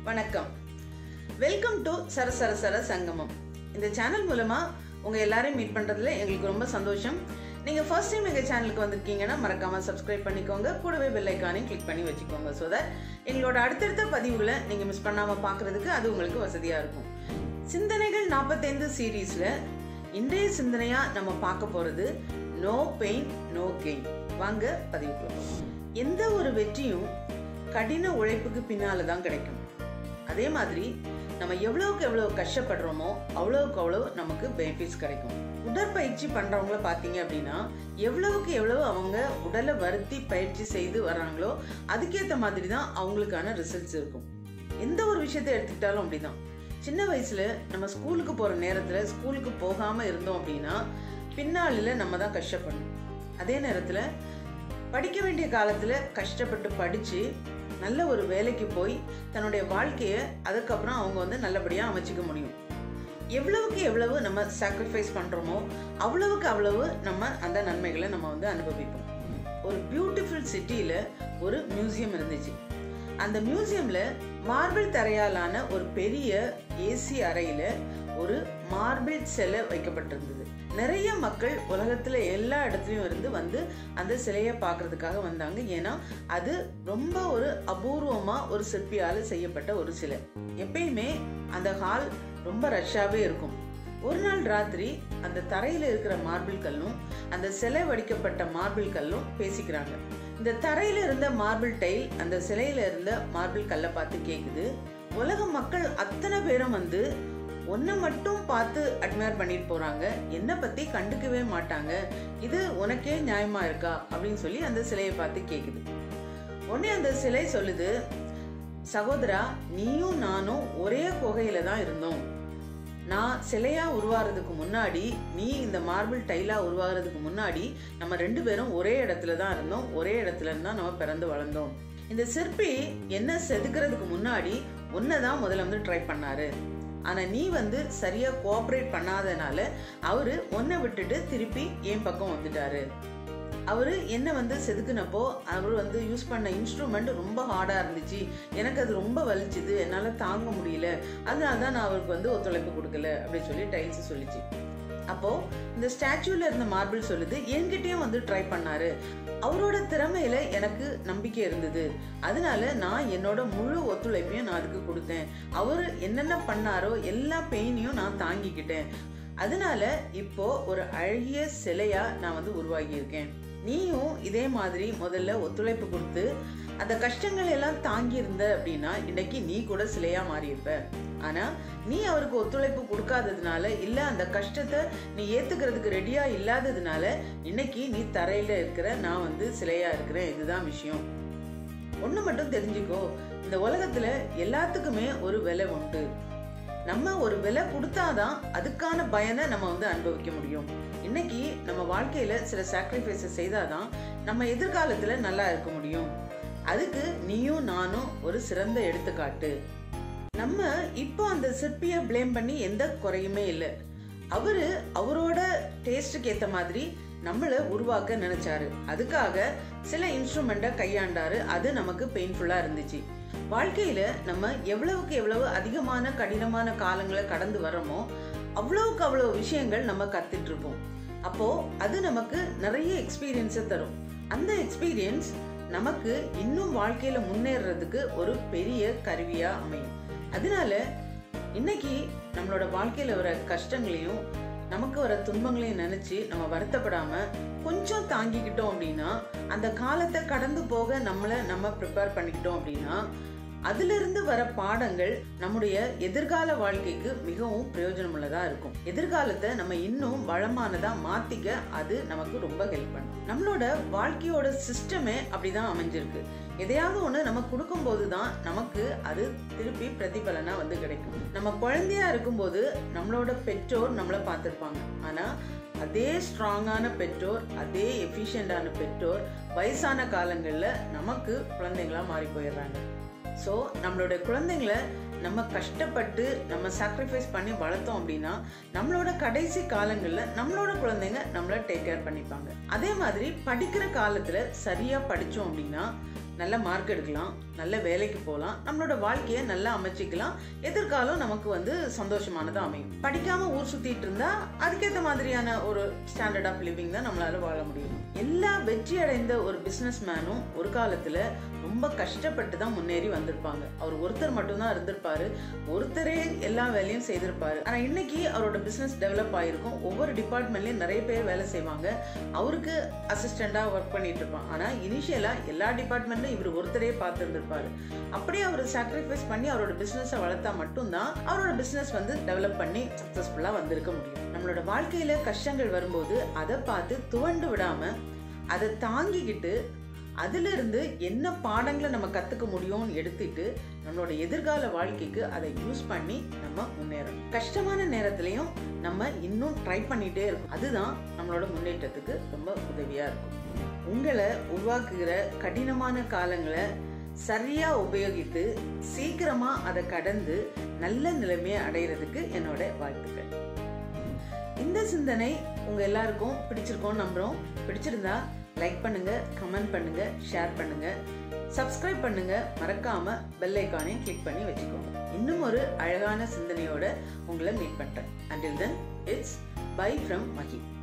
வணக்கம். Welcome to SaraSaraSara Sangamam. இந்த channel மூலமா உங்க எல்லாரையும் மீட் பண்றதுல எங்களுக்கு ரொம்ப சந்தோஷம். நீங்க ஃபர்ஸ்ட் டைம் எங்க சேனலுக்கு வந்திருக்கீங்கன்னா மறக்காம சப்ஸ்கிரைப் பண்ணிக்கோங்க. கூடவே பெல் ஐகானையும் கிளிக் பண்ணி வச்சுக்கோங்க. so that எங்களோட அடுத்தடுத்த பதிவுகளை நீங்க மிஸ் பண்ணாம பார்க்கிறதுக்கு அது உங்களுக்கு வசதியா இருக்கும். சிந்தனைகள் 45 சீரீஸ்ல இன்றைய சிந்தனையா நம்ம பார்க்க போறது நோ பெயின் நோ கெயின். வாங்க பதிவுக்கு போவோம். எந்த ஒரு வெற்றியும் கடின உழைப்புக்கு பின்னால தான் கிடைக்கும். அதே மாதிரி நம்ம எவ்வளவுக்கு எவ்வளவு கஷ்டப்படுறோமோ அவ்வளவுக்கு அவ்வளவு நமக்கு பெனிஃபிட்ஸ் கிடைக்கும். உடற்பயிற்சி பண்றவங்கள பாத்தீங்க அப்படின்னா எவ்வளவுக்கு எவ்வளவு அவங்க உடலை வருத்தி பயிற்சி செய்து வர்றாங்களோ அதுக்கேற்ற மாதிரி தான் அவங்களுக்கான ரிசல்ட்ஸ் இருக்கும். எந்த ஒரு விஷயத்தை எடுத்துக்கிட்டாலும் அப்படிதான். சின்ன வயசுல நம்ம ஸ்கூலுக்கு போற நேரத்துல ஸ்கூலுக்கு போகாம இருந்தோம் அப்படின்னா பின்னாளில நம்ம தான் கஷ்டப்படணும். அதே நேரத்துல படிக்க வேண்டிய காலத்துல கஷ்டப்பட்டு படிச்சு நல்ல ஒரு வேலைக்கு போய் தன்னுடைய வாழ்க்கையை அதுக்கப்புறம் அவங்க நல்லபடியா அமைச்சிக்க முடியும். எவ்வளவுக்கு எவ்வளவு நம்ம சாக்ரிஃபைஸ் பண்றோமோ அவ்வளவுக்கு அவ்வளவு நம்ம அந்த நன்மைகளை நம்ம அனுபவிப்போம். ஒரு பியூட்டிஃபுல் சிட்டியில ஒரு மியூசியம் இருந்துச்சு. அந்த மியூசியம்ல மார்பிள் தரையாலான ஒரு பெரிய ஏசி அறையில ஒரு மார்பிள் சிலை வைக்கப்பட்டிருந்தது. நிறைய மக்கள் உலகத்துல எல்லா இடத்துலயும் இருந்து அந்த சிலையை பார்க்கறதுக்காக வந்தாங்க. ஏன்னா அது ரொம்ப ஒரு அபூர்வமா ஒரு சிற்பியால செய்யப்பட்ட ஒரு சிலை. எப்பயுமே அந்த ஹால் ரொம்ப ரஷ்ஷாவே இருக்கும். ஒரு நாள் ராத்திரி அந்த தரையில இருக்கிற மார்பிள் கல்லும் அந்த சிலை வடிக்கப்பட்ட மார்பிள் கல்லும் பேசிக்கிறாங்க. இந்த தரையில இருந்த மார்பிள் டைல் அந்த சிலையில இருந்த மார்பிள் கல்லை பார்த்து கேக்குது, உலக மக்கள் அத்தனை பேரும் ஒன்ன மட்டும் பார்த்து அட்மையர் பண்ணிட்டு போறாங்க, என்ன பத்தி கண்டுக்கவே மாட்டாங்க, இது உனக்கே நியாயமா இருக்கா அப்படின்னு சொல்லி அந்த சிலையை பார்த்து கேக்குது. உடனே அந்த சிலை சொல்லுது, சகோதரா, நீயும் நானும் ஒரே குகையில தான் இருந்தோம். நான் சிலையா உருவாகிறதுக்கு முன்னாடி, நீ இந்த மார்பிள் டைலா உருவாகிறதுக்கு முன்னாடி நம்ம 2 பேரும் ஒரே இடத்துல தான் இருந்தோம். ஒரே இடத்துல இருந்தா நம்ம பிறந்து வளர்ந்தோம். இந்த சிற்பி என்ன செதுக்கிறதுக்கு முன்னாடி ஒன்னதான் முதல்ல ட்ரை பண்ணாரு. ஆனா நீ சரியா கோஆபரேட் பண்ணாதனால அவரு ஒன்ன விட்டுட்டு திருப்பி என் பக்கம் வந்துட்டாரு. அவரு என்ன செதுக்குனப்போ அவரு யூஸ் பண்ண இன்ஸ்ட்ருமெண்ட் ரொம்ப ஹார்டா இருந்துச்சு. எனக்கு அது ரொம்ப வலிச்சுது, என்னால தாங்க முடியல, அதனாலதான் நான் அவருக்கு ஒத்துழைப்பு கொடுக்கல அப்படின்னு சொல்லி டைல்ஸ் சொல்லிச்சு. அப்போ இந்த ஸ்டாச்சுல இருந்த மார்பிள் சொல்லுது, என்கிட்டயும் ட்ரை பண்ணாரு, அவரோட திறமையில எனக்கு நம்பிக்கை இருந்தது, அதனால நான் என்னோட முழு ஒத்துழைப்பையும் நான் அதுக்கு கொடுத்தேன். அவரு என்னென்ன பண்ணாரோ எல்லா பெயினையும் நான் தாங்கிக்கிட்டேன். அதனால இப்போ ஒரு அழகிய சிலையா நான் உருவாகி இருக்கேன். நீயும் இதே மாதிரி முதல்ல ஒத்துழைப்பு கொடுத்து அந்த கஷ்டங்கள் எல்லாம் தாங்கி இருந்த அப்படின்னா இன்னைக்கு நீ கூட சிலையா மாறி இருப்ப. ஆனா நீ அவருக்கு ஒத்துழைப்பு கொடுக்காததுனால, இல்ல அந்த கஷ்டத்தை நீ ஏத்துக்கிறதுக்கு ரெடியா இல்லாததுனால இன்னைக்கு நீ தரையில இருக்கிற, நான் சிலையா இருக்கிறேன். இதுதான் விஷயம். ஒண்ணு மட்டும் தெரிஞ்சுக்கோ, இந்த உலகத்துல எல்லாத்துக்குமே ஒரு விலை உண்டு. நம்ம ஒரு விலை கொடுத்தாதான் அதுக்கான பயனை நம்ம அனுபவிக்க முடியும். இன்னைக்கு நம்ம வாழ்க்கையில சில சாக்ரிஃபைஸ் செய்தாதான் நம்ம எதிர்காலத்துல நல்லா இருக்க முடியும். அதுக்கு நீயும் நானும் ஒரு சிறந்த எடுத்துக்காட்டு. நம்ம இப்போ அந்த சிற்பியை பிளேம் பண்ணி எந்த குறையுமே இல்லை. அவரோட டேஸ்டுக்கு ஏத்த மாதிரி நம்மளை உருவாக்க நினைச்சாரு. அதுக்காக சில இன்ஸ்ட்ருமெண்ட்டை கையாண்டாரு. அது நமக்கு பெயின்ஃபுல்லா இருந்துச்சு. வாழ்க்கையில நம்ம எவ்வளவுக்கு எவ்வளவு அதிகமான கடினமான காலங்களை கடந்து வரோமோ அவ்வளவுக்கு அவ்வளவு விஷயங்கள் நம்ம கத்துட்டு இருப்போம். அப்போ அது நமக்கு நிறைய எக்ஸ்பீரியன்ஸை தரும். அந்த எக்ஸ்பீரியன்ஸ் நமக்கு இன்னும் வாழ்க்கையில முன்னேறதுக்கு ஒரு பெரிய கருவியா அமையும். அதனால இன்னைக்கு நம்மளோட வாழ்க்கையில வர கஷ்டங்களையும் நமக்கு வர துன்பங்களையும் நினைச்சு நம்ம வருத்தப்படாம கொஞ்சம் தாங்கிக்கிட்டோம் அப்படின்னா, அந்த காலத்தை கடந்து போக நம்ம ப்ரிப்பேர் பண்ணிக்கிட்டோம் அப்படின்னா அதுல இருந்து வர பாடங்கள் நம்முடைய எதிர்கால வாழ்க்கைக்கு மிகவும் பிரயோஜனமுள்ளதா இருக்கும். எதிர்காலத்தை நம்ம இன்னும் வளமானதா மாத்திக்க அது நமக்கு ரொம்ப ஹெல்ப் பண்ணும். நம்மளோட வாழ்க்கையோட சிஸ்டமே அப்படிதான் அமைஞ்சிருக்கு. எதையாவது ஒண்ணு நம்ம கொடுக்கும் போதுதான் நமக்கு அது திருப்பி பிரதிபலனா கிடைக்கும். நம்ம குழந்தையா இருக்கும்போது நம்மளோட பெற்றோர் நம்மளை பார்த்திருப்பாங்க. ஆனா அதே ஸ்ட்ராங்கான பெற்றோர், அதே எஃபிஷியண்டான பெற்றோர் வயசான காலங்கள்ல நமக்கு குழந்தைங்களா மாறி போயிடுறாங்க. ஸோ நம்மளோட குழந்தைங்களை நம்ம கஷ்டப்பட்டு நம்ம சாக்ரிஃபைஸ் பண்ணி வளர்த்தோம் அப்படின்னா நம்மளோட கடைசி காலங்களில் நம்மளோட குழந்தைங்க நம்மள டேக் கேர் பண்ணிப்பாங்க. அதே மாதிரி படிக்கிற காலத்துல சரியா படிச்சோம் அப்படின்னா நல்ல மார்க் எடுக்கலாம், நல்ல வேலைக்கு போகலாம், நம்மளோட வாழ்க்கையை நல்லா அமைச்சிக்கலாம், எதிர்காலம் நமக்கு சந்தோஷமானதா அமையும். படிக்காம ஊர் சுத்திட்டு இருந்தா அதுக்கேற்ற மாதிரியான ஒரு ஸ்டாண்டர்ட் ஆஃப் லிவிங் தான் நம்மளால வாழ முடியும். எல்லா வெற்றி அடைந்த ஒரு பிசினஸ் மேனும் ஒரு காலத்துல ரொம்ப கஷ்டப்பட்டு தான் முன்னேறி வந்திருப்பாங்க. அவர் ஒருத்தர் மட்டும்தான் இருந்திருப்பாரு, ஒருத்தரே எல்லா வேலையும் செய்திருப்பாரு. ஆனா இன்னைக்கு அவரோட பிசினஸ் டெவலப் ஆயிருக்கும். ஒவ்வொரு டிபார்ட்மெண்ட்லயும் நிறைய பேர் வேலை செய்வாங்க, அவருக்கு அசிஸ்டண்டா ஒர்க் பண்ணிட்டு இருப்பான். ஆனா இனிஷியலா எல்லா டிபார்ட்மெண்ட்டும் இவர் ஒருத்தரே பார்த்துருப்பாரு. அப்படியே அவர் சாக்ரிஃபைஸ் பண்ணி அவரோட பிசினஸ் வளர்த்தா மட்டும்தான் அவரோட பிசினஸ் டெவலப் பண்ணி சக்சஸ்ஃபுல்லா வந்திருக்க முடியும். நம்மளோட வாழ்க்கையில கஷ்டங்கள் வரும்போது அதை பார்த்து துவண்டு விடாம அதை தாங்கிக்கிட்டு அதுல இருந்து என்ன பாடங்களை நம்ம கத்துக்க முடியும்னு எடுத்துட்டு நம்மளோட எதிர்கால வாழ்க்கைக்கு அதை யூஸ் பண்ணி நம்ம முன்னேறணும். கஷ்டமான நேரத்திலையும் நம்ம இன்னும் ட்ரை பண்ணிட்டே இருக்கோம். அதுதான் நம்மளோட முன்னேற்றத்துக்கு ரொம்ப உதவியா இருக்கும். உங்களை உருவாக்குகிற கடினமான காலங்களை சரியா உபயோகித்து சீக்கிரமா அதை கடந்து நல்ல நிலைமையை அடைகிறதுக்கு என்னோட வாழ்த்துக்கள். இந்த சிந்தனை உங்க எல்லாருக்கும் பிடிச்சிருக்கோன்னு நம்புறோம். பிடிச்சிருந்தா லைக் பண்ணுங்க, கமெண்ட் பண்ணுங்க, ஷேர் பண்ணுங்க, சப்ஸ்கிரைப் பண்ணுங்க, மறக்காம பெல் ஐகானையும் கிளிக் பண்ணி வச்சுக்கோங்க. இன்னும் ஒரு அழகான சிந்தனையோட உங்களை மீட் பண்றேன். Until then, it's bye from Mahi.